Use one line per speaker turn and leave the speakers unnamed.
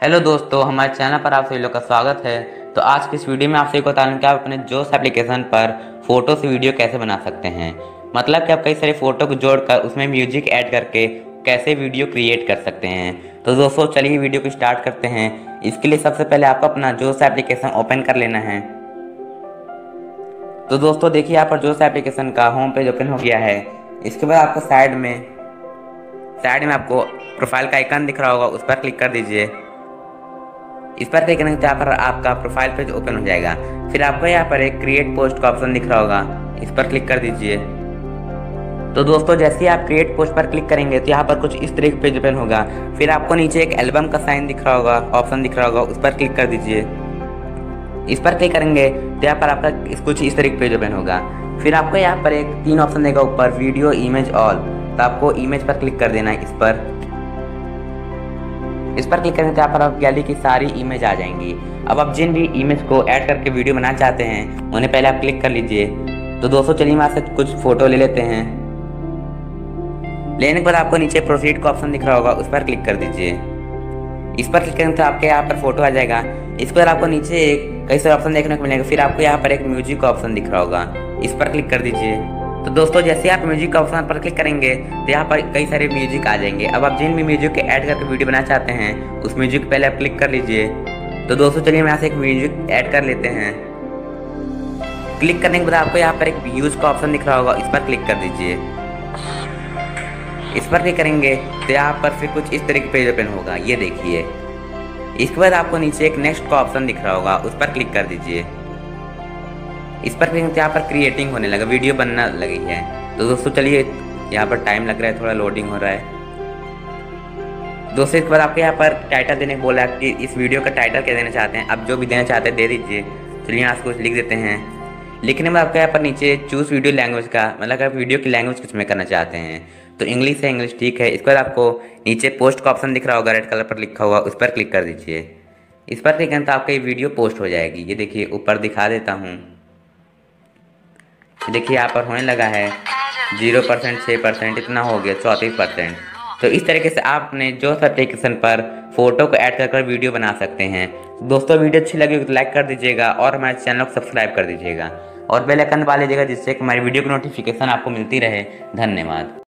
Hello दोस्तों, हमारे channel पर आप सभी लोग का स्वागत है। तो आज की इस वीडियो में आपसे बताऊंगा कि आप अपने जोश एप्लीकेशन पर फोटो से वीडियो कैसे बना सकते हैं। मतलब कि आप कई सारे फोटो को जोड़कर उसमें म्यूजिक ऐड करके कैसे वीडियो क्रिएट कर सकते हैं। तो दोस्तों चलिए वीडियो को स्टार्ट करते हैं। इसके लिए सबसे पहले आपको अपना जोश एप्लीकेशन ओपन कर लेना है। तो दोस्तों देखिए यहाँ पर जोश एप्लीकेशन का होम पेज ओपन हो गया है। इसके बाद आपको साइड में आपको प्रोफाइल का आइकन दिख रहा होगा, उस पर क्लिक कर दीजिए। इस पर क्लिक करने के बाद आपका प्रोफाइल पेज ओपन हो जाएगा। फिर आपको यहाँ पर एक क्रिएट पोस्ट का ऑप्शन दिख रहा होगा, इस पर क्लिक कर दीजिए। तो दोस्तों जैसे ही आप क्रिएट पोस्ट पर क्लिक करेंगे तो यहाँ पर कुछ इस तरह का पेज ओपन होगा। फिर आपको नीचे एक एल्बम का साइन दिख रहा होगा, ऑप्शन दिख रहा होगा, उस पर क्लिक कर दीजिए। इस पर क्लिक करेंगे तो यहाँ पर आपका कुछ इस तरह का पेज ओपन होगा। फिर आपको यहाँ पर एक 3 ऑप्शन देगा ऊपर, वीडियो, इमेज, ऑल। तो आपको इमेज पर क्लिक कर देना है। इस पर क्लिक करेंगे तो यहाँ पर आप गैलरी की सारी इमेज आ जाएंगी। अब आप जिन भी इमेज को ऐड करके वीडियो बनाना चाहते हैं उन्हें पहले आप क्लिक कर लीजिए। तो दोस्तों चलिए वहाँ से कुछ फोटो ले लेते हैं। लेने के बाद आपको नीचे प्रोसीड का ऑप्शन दिख रहा होगा, उस पर क्लिक कर दीजिए। इस पर क्लिक करेंगे तो आपके यहाँ पर फोटो आ जाएगा। इस पर आपको नीचे कई सारे ऑप्शन देखने को मिलेंगे। फिर आपको यहाँ पर एक म्यूजिक का ऑप्शन दिख रहा होगा, इस पर क्लिक कर दीजिए। तो दोस्तों जैसे आप म्यूजिक का ऑप्शन पर क्लिक करेंगे तो यहाँ पर कई सारे म्यूजिक आ जाएंगे। अब आप जिन भी म्यूजिक के ऐड करके वीडियो बनाना चाहते हैं उस म्यूजिक पे पहले आप क्लिक कर लीजिए। तो दोस्तों चलिए हम यहाँ से एक म्यूजिक ऐड कर लेते हैं। क्लिक करने के बाद आपको यहाँ पर एक व्यूज का ऑप्शन दिख रहा होगा, इस पर क्लिक कर दीजिए। इस पर क्लिक करेंगे तो यहाँ पर फिर कुछ इस तरह के पेज ओपन होगा, ये देखिए। इसके बाद आपको नीचे एक नेक्स्ट का ऑप्शन दिख रहा होगा, उस पर क्लिक कर दीजिए। इस पर क्लिक यहाँ पर क्रिएटिंग होने लगा, वीडियो बनना लगी है। तो दोस्तों चलिए यहाँ पर टाइम लग रहा है, थोड़ा लोडिंग हो रहा है। दोस्तों इसके बाद आपको यहाँ पर टाइटल देने को बोला कि इस वीडियो का टाइटल क्या देना चाहते हैं। आप जो भी देना चाहते हैं दे दीजिए। चलिए यहाँ से कुछ लिख देते हैं। लिखने में आपको यहाँ पर नीचे चूज वीडियो लैंग्वेज का, मतलब आप वीडियो की लैंग्वेज किस में करना चाहते हैं। तो इंग्लिश है, इंग्लिश ठीक है। इसके बाद आपको नीचे पोस्ट का ऑप्शन दिख रहा होगा, रेड कलर पर लिखा हुआ, उस पर क्लिक कर दीजिए। इस पर क्लिक करें तो आपका ये वीडियो पोस्ट हो जाएगी। ये देखिए ऊपर दिखा देता हूँ, देखिए यहाँ पर होने लगा है 0%, 6%, इतना हो गया 34%। तो इस तरीके से आप अपने जोश एप्लीकेशन पर फोटो को ऐड कर वीडियो बना सकते हैं। दोस्तों वीडियो अच्छी लगी तो लाइक कर दीजिएगा और हमारे चैनल को सब्सक्राइब कर दीजिएगा और बेल आइकन दबा लीजिएगा, जिससे कि हमारी वीडियो की नोटिफिकेशन आपको मिलती रहे। धन्यवाद।